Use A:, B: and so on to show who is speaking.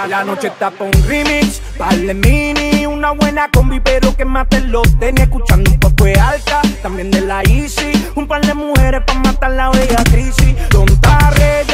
A: La noche está pa' un remix, par de mini, una buena combi, pero que mate los tenis. Escuchando un poco de alta, también de la Easy. Un par de mujeres pa' matar la bella crisis. Don't ready.